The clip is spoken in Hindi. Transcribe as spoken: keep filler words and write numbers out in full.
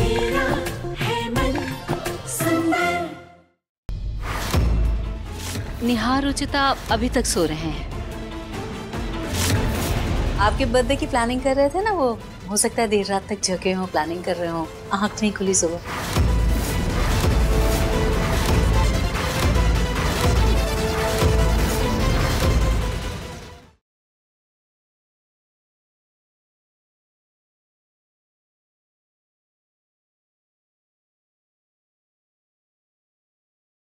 मेरा है मन सुंदर। निहार रुचिता अभी तक सो रहे हैं। आपके बर्थडे की प्लानिंग कर रहे थे ना वो, हो सकता है देर रात तक जगे हो, प्लानिंग कर रहे हो, आँख नहीं खुली सुबह।